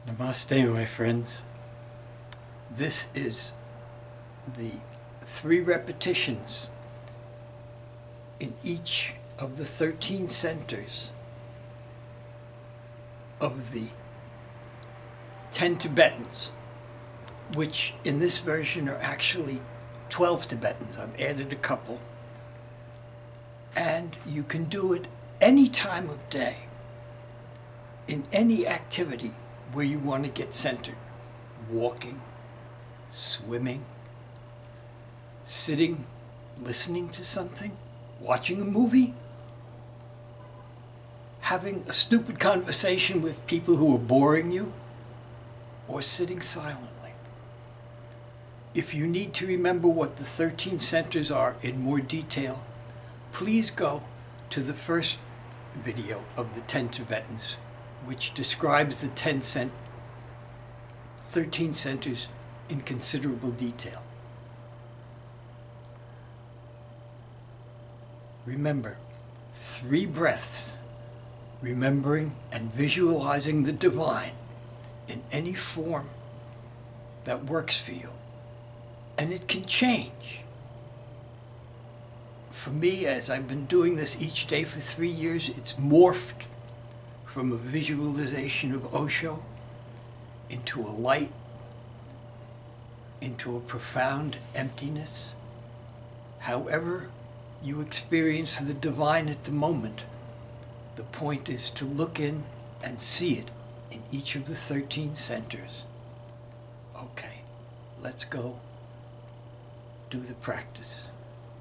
Namaste, my friends. This is the 3 repetitions in each of the 13 centers of the 10 Tibetans, which in this version are actually 12 Tibetans. I've added a couple. And you can do it any time of day, in any activity where you want to get centered. Walking, swimming, sitting, listening to something, watching a movie, having a stupid conversation with people who are boring you, or sitting silently. If you need to remember what the 13 centers are in more detail, please go to the first video of the 10 Tibetans, which describes the 13 centers in considerable detail. Remember, 3 breaths, remembering and visualizing the divine in any form that works for you. And it can change. For me, as I've been doing this each day for 3 years, it's morphed from a visualization of Osho into a light, into a profound emptiness. However you experience the divine at the moment, the point is to look in and see it in each of the 13 centers. Okay, let's go do the practice.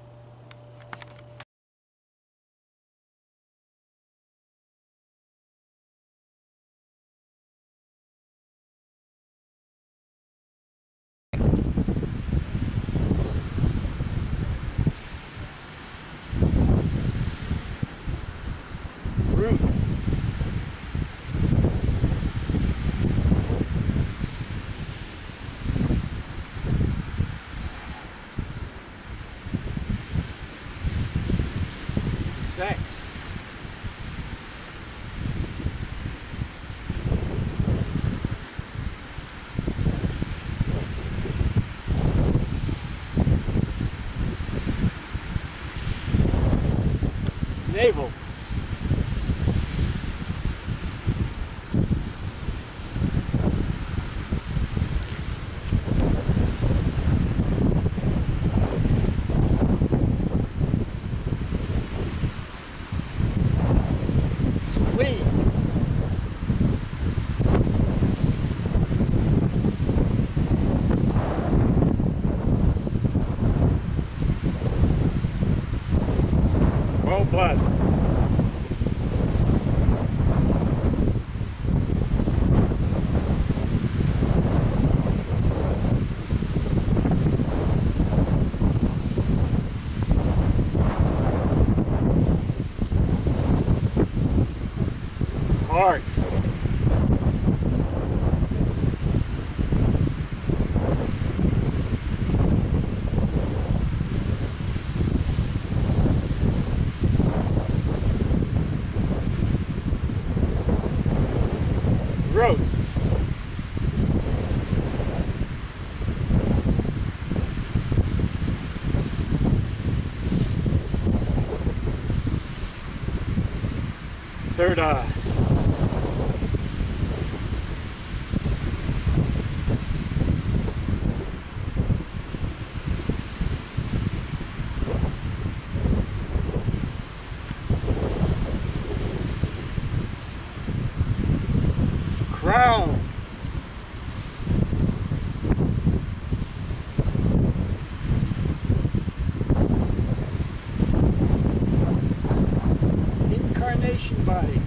Root. Sex. Navel. Cold blood. Heart. Throat. Third eye. Crown. Incarnation body.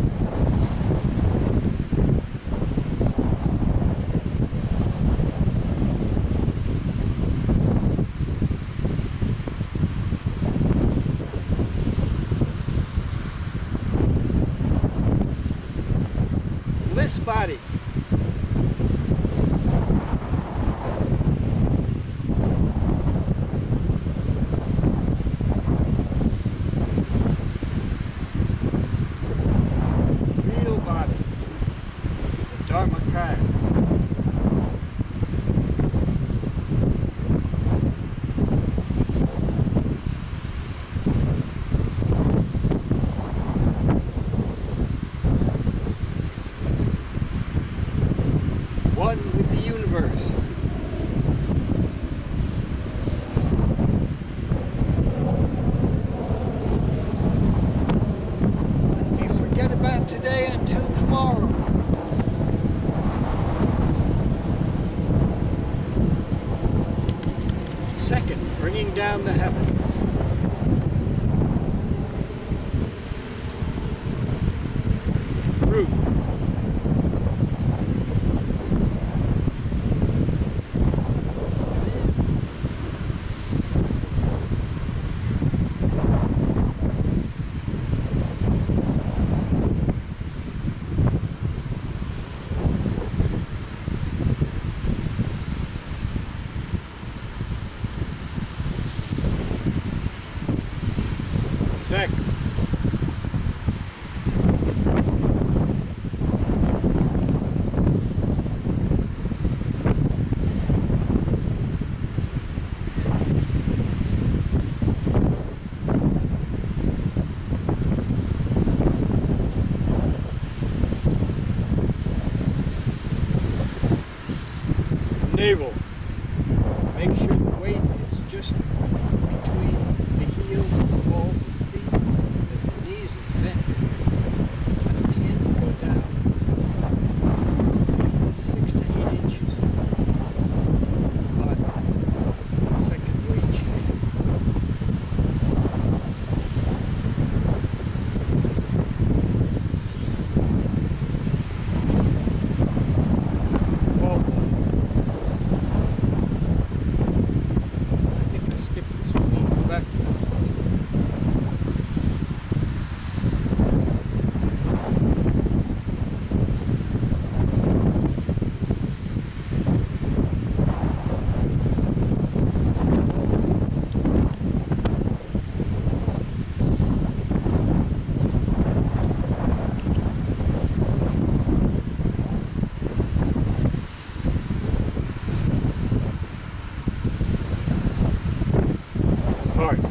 Bliss body. Real body. The Dharmakaya. down the heavens. Root. Six. Navel. Make sure the weight is just between the heels and the balls of the feet, that the knees are bent, and the hands go down 6 to 8 inches. Bottom. The second weight sheet. Heart.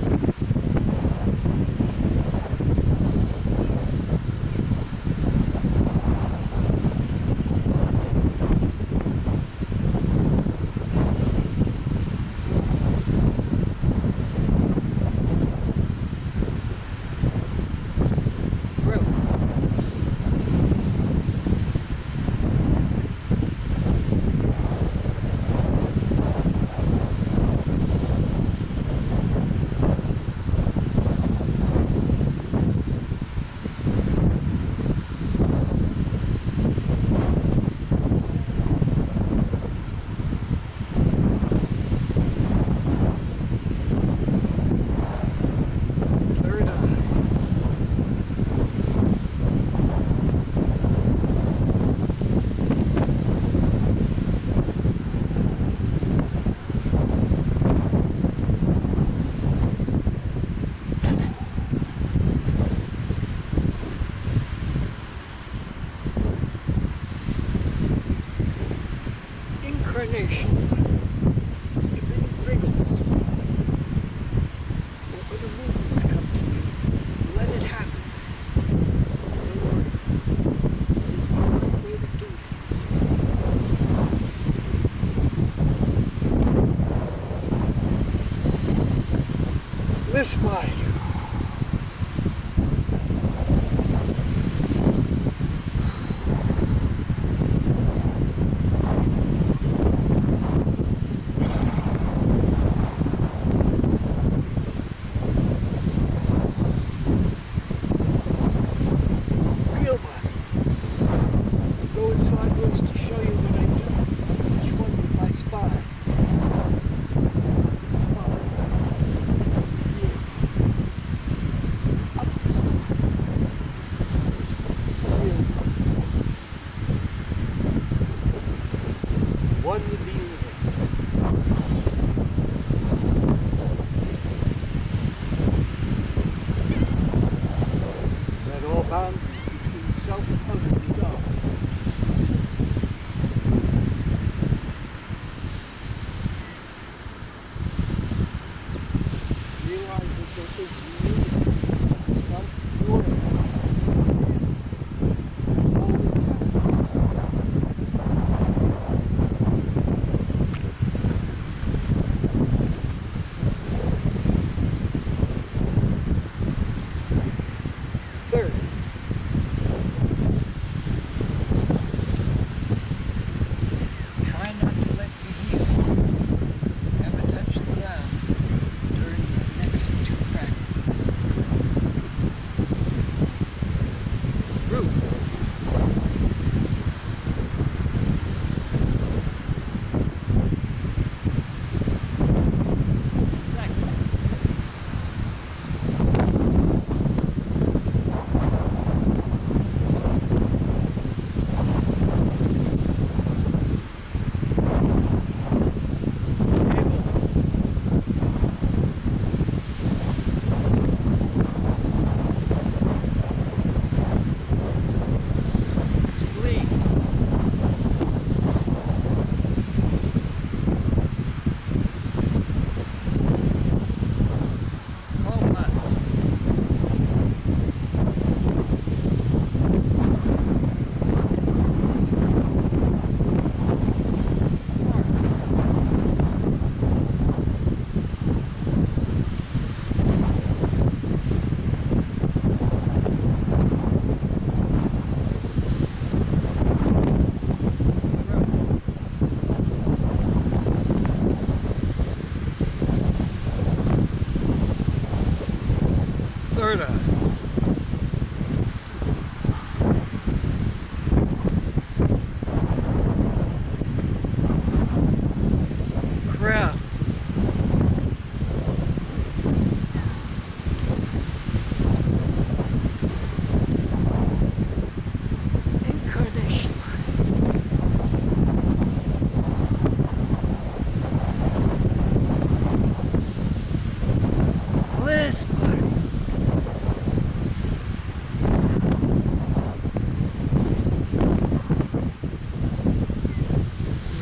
Thrill. Incarnation. If any wriggles or other movements come to you, let it happen. Don't worry. There's no right way to do this. Lift wide. Sideways to show you what I do. Each one with my spine. Up and spine. Here.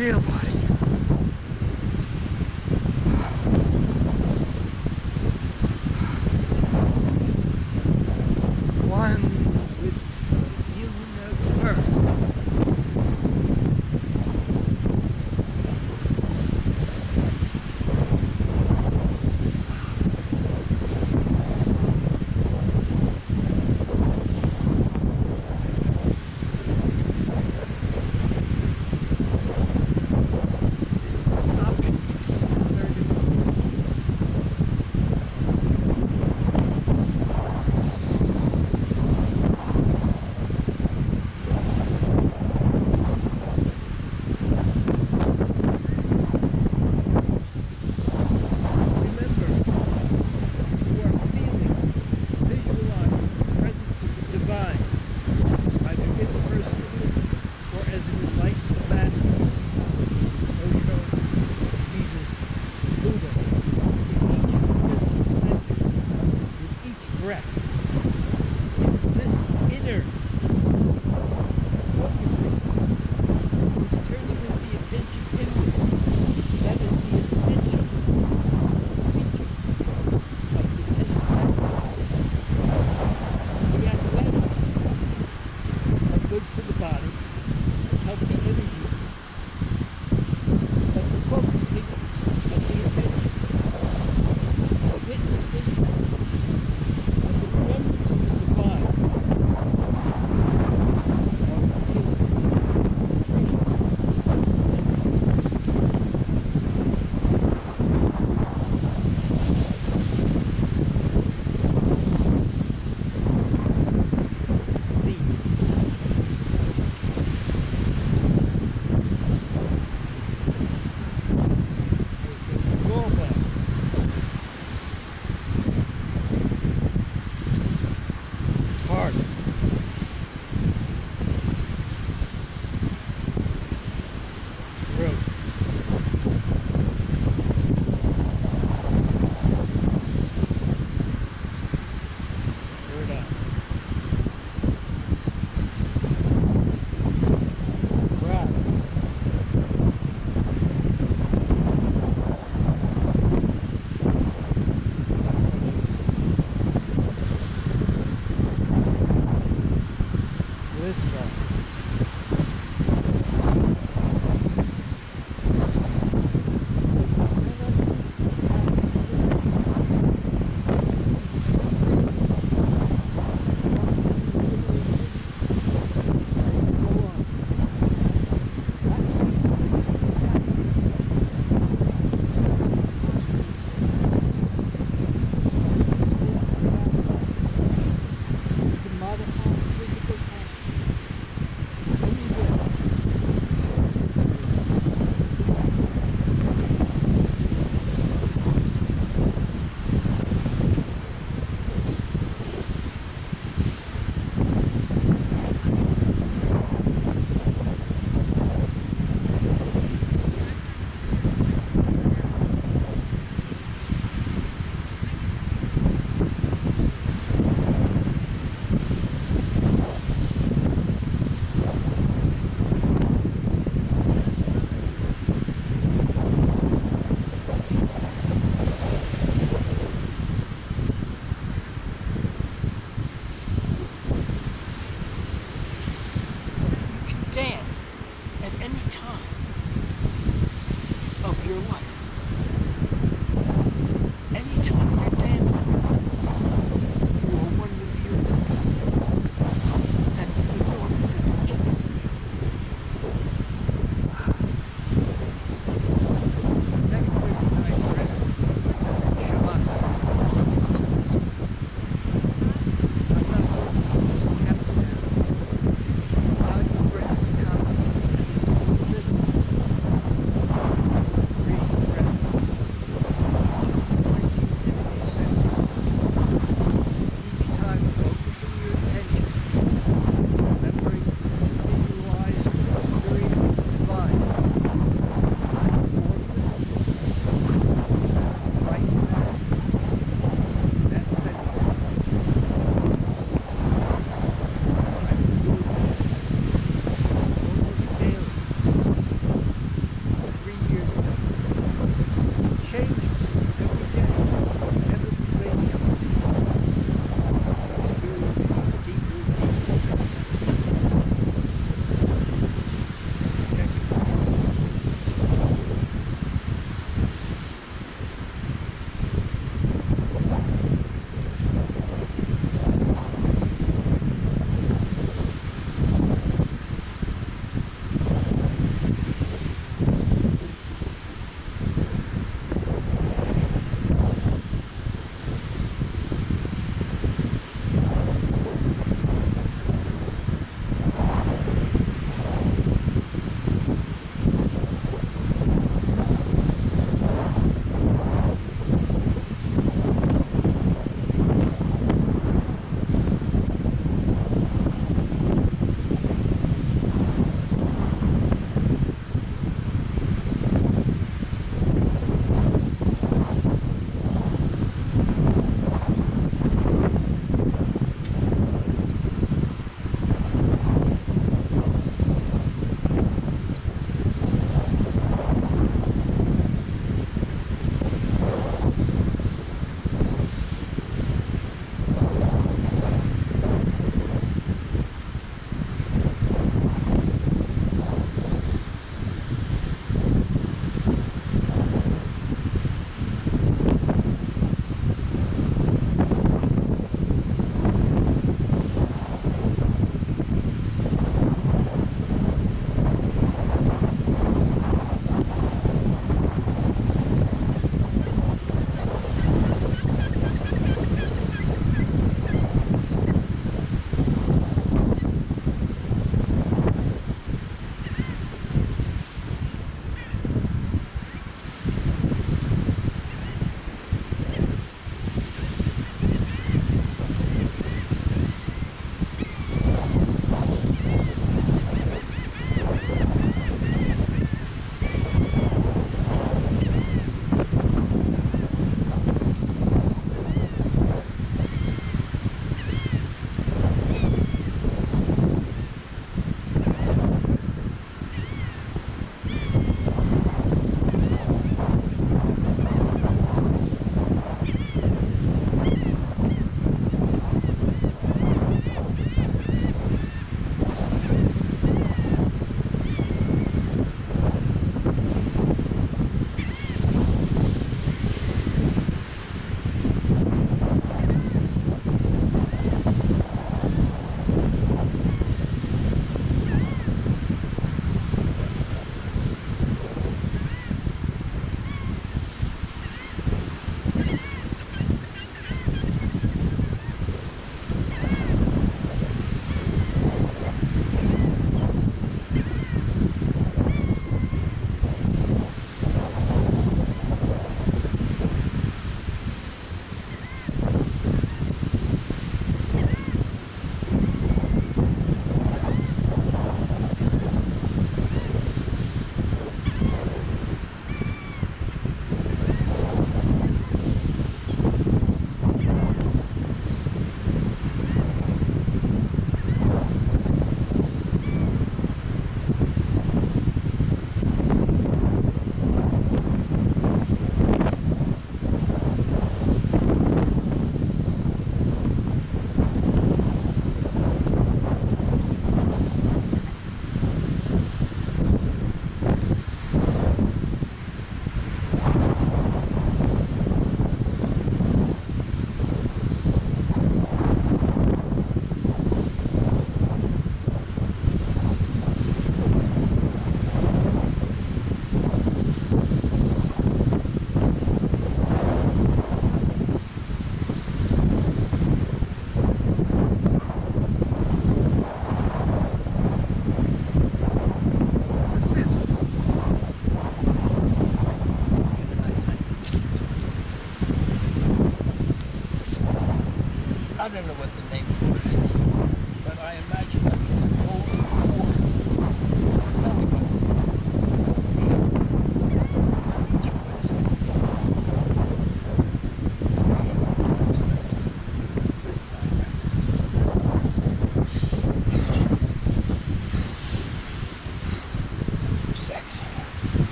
real body. One with the universe.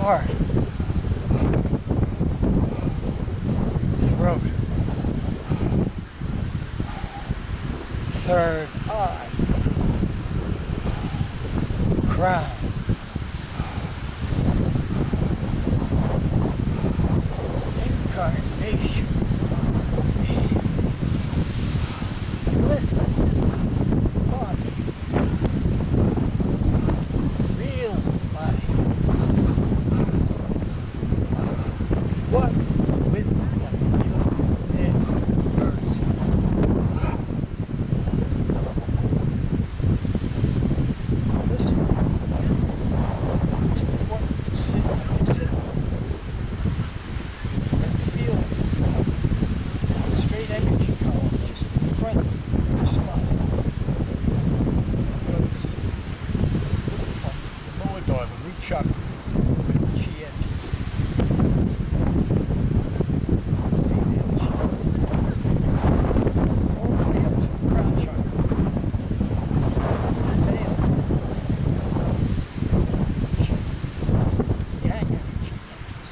heart, throat, third eye, crown, incarnation, bliss, body, real body, one with the universe. Listen, it's important to sit and feel the straight energy column just in front of your spine. Goes from the lower door, the root chakra, where the chi enters. All the way up to the crown chakra. Nail. Yang energy enters.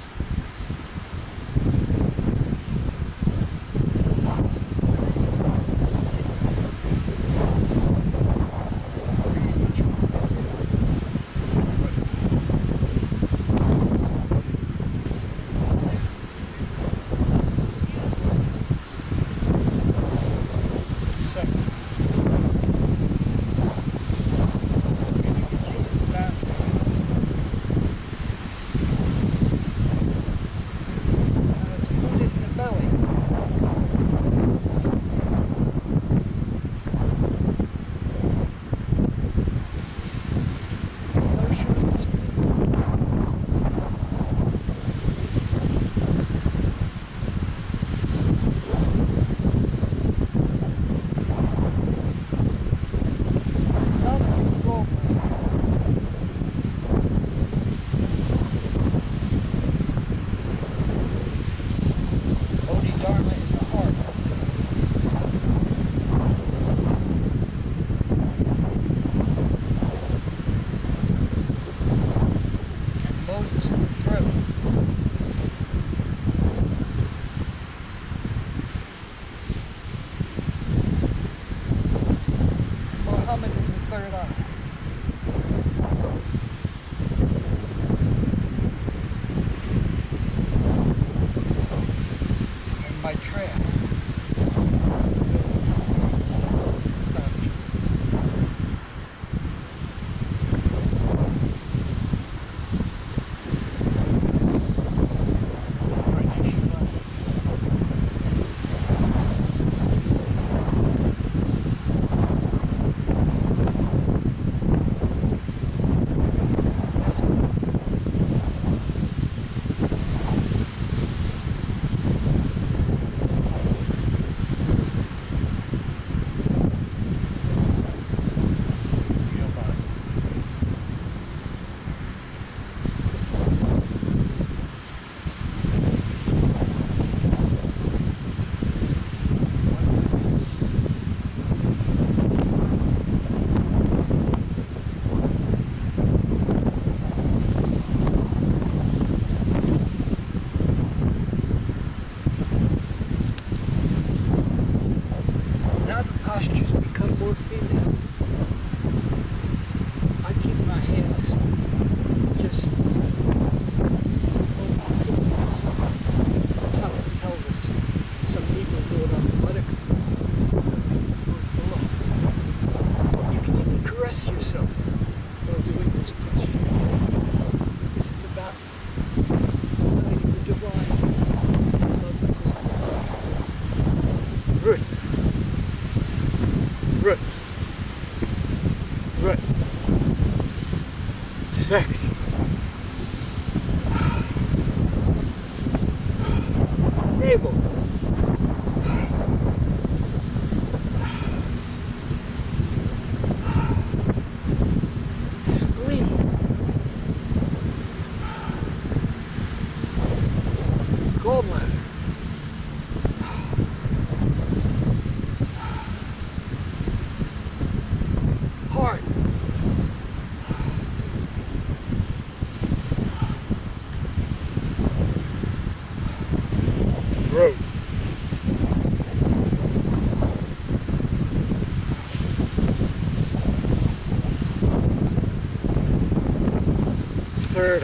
Moses in the throat. Muhammad in the third eye. And my trail. Postures become more female. I keep my hands just on the top of the pelvis. Some people do it on the buttocks, some people do it below. You can even caress yourself while doing this posture. This is about letting the divine love go. Good. Root. Root. Six. Navel. Spleen. Gallbladder. Heart. Third eye.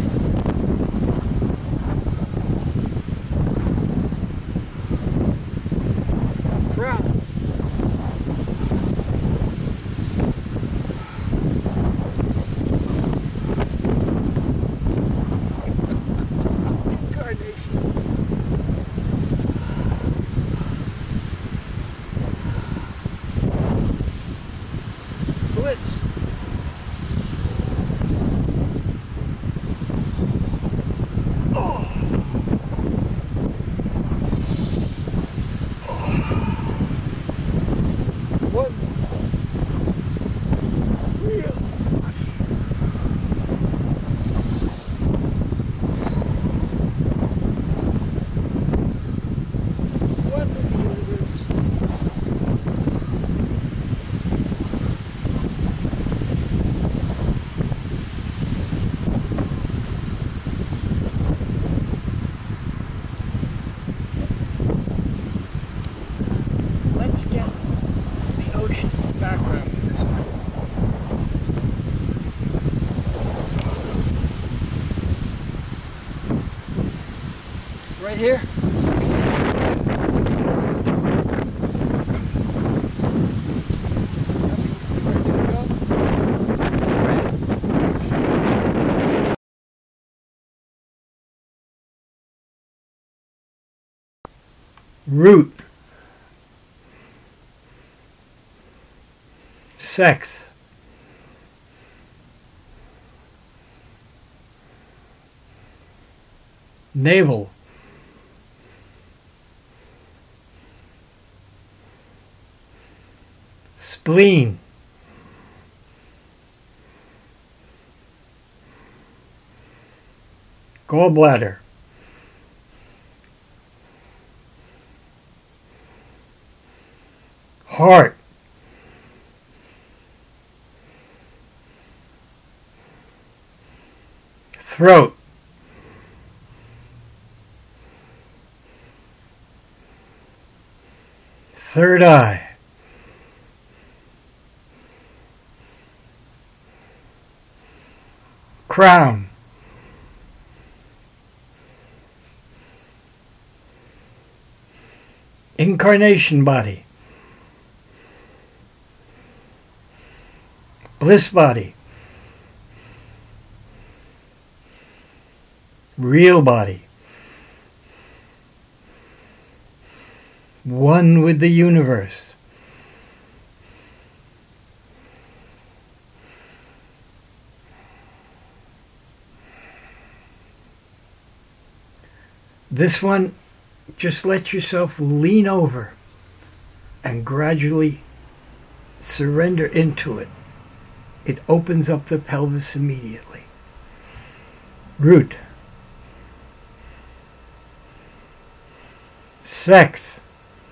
Crown. Bliss. One. Real. One with the universe. Let's get the ocean background with this one. Right here. Root. Sex. Navel. Spleen. Gallbladder. Heart. Throat. Third eye. Crown. Incarnation body. Bliss body. Real body. One with the universe. This one, just let yourself lean over and gradually surrender into it. It opens up the pelvis immediately. Root. Sex.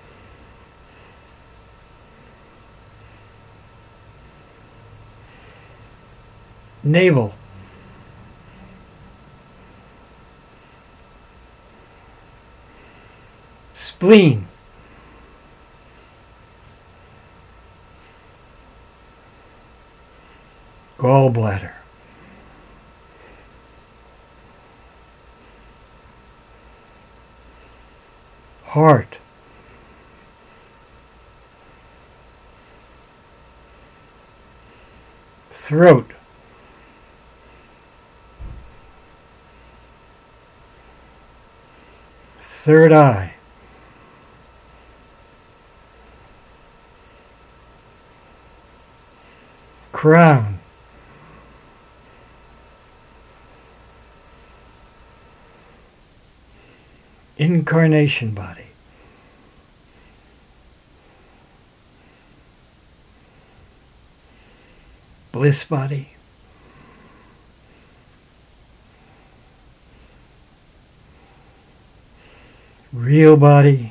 Navel. Spleen. Gallbladder. Heart. Throat. Third eye. Crown. Incarnation body. Bliss body. Real body.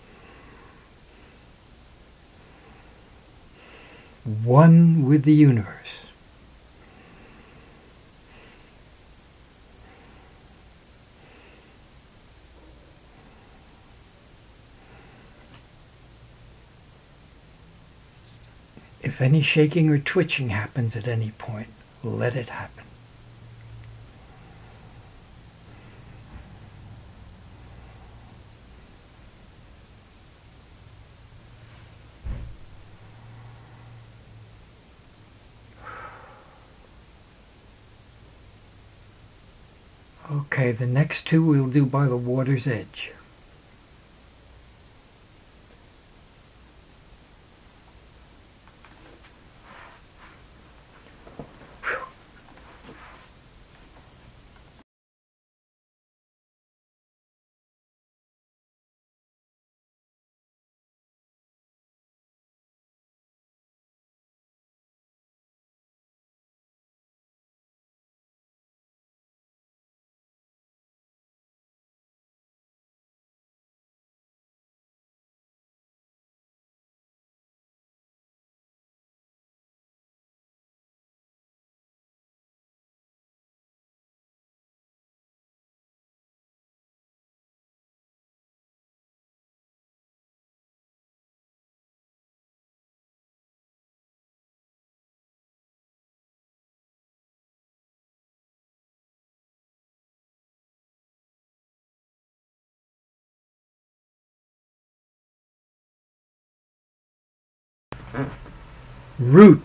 One with the universe. If any shaking or twitching happens at any point, let it happen. Okay, the next two we'll do by the water's edge. Root.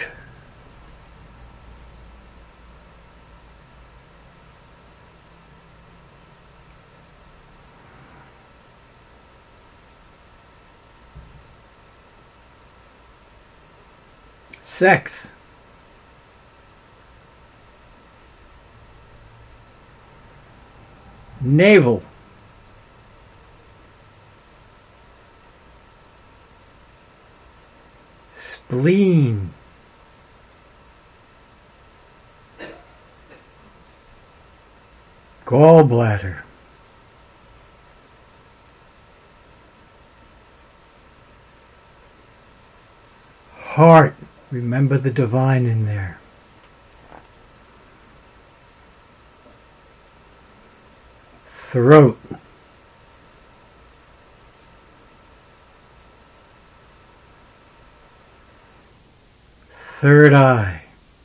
Sex. Navel. Spleen. Gallbladder. Heart. Remember the divine in there. Throat. Third eye.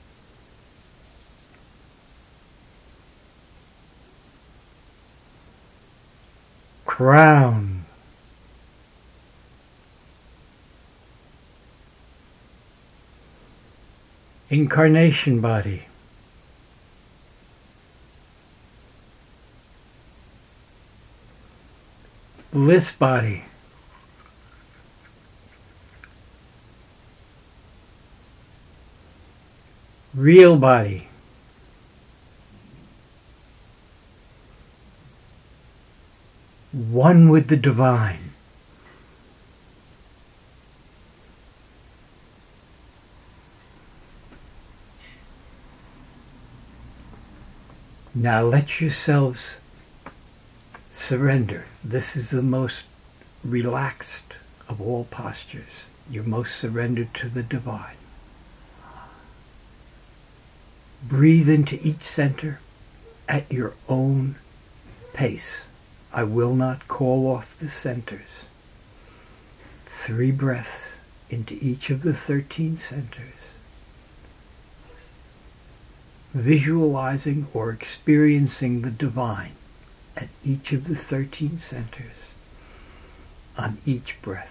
Crown. Incarnation body. Bliss body. Real body. One with the divine. Now let yourselves surrender. This is the most relaxed of all postures. You're most surrendered to the divine. Breathe into each center at your own pace. I will not call off the centers. 3 breaths into each of the 13 centers. Visualizing or experiencing the divine at each of the 13 centers on each breath.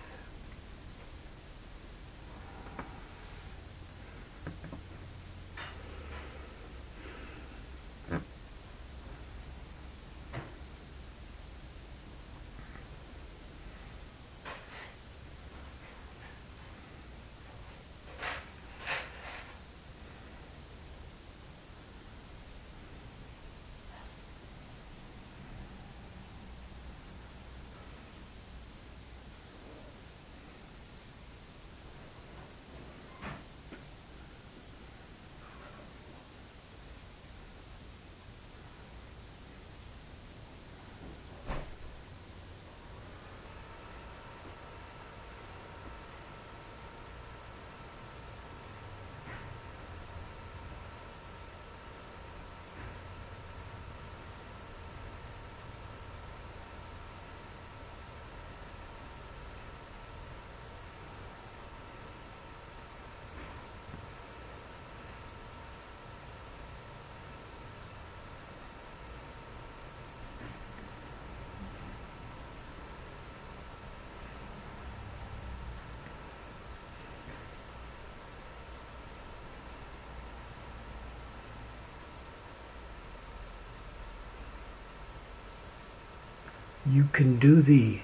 You can do these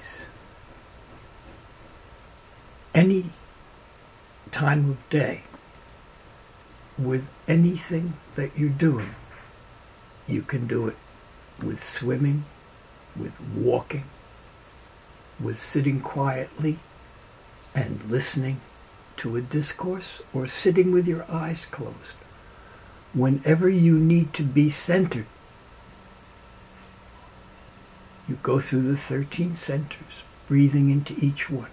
any time of day with anything that you're doing. You can do it with swimming, with walking, with sitting quietly and listening to a discourse, or sitting with your eyes closed. Whenever you need to be centered, you go through the 13 centers, breathing into each one.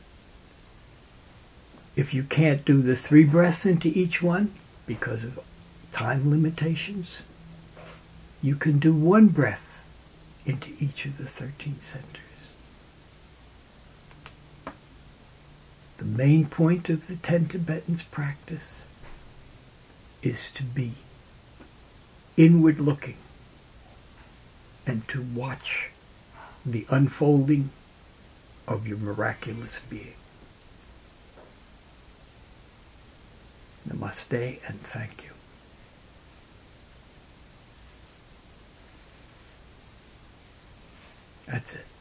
If you can't do the 3 breaths into each one because of time limitations, you can do 1 breath into each of the 13 centers. The main point of the 10 Tibetans practice is to be inward looking and to watch the unfolding of your miraculous being. Namaste and thank you. That's it.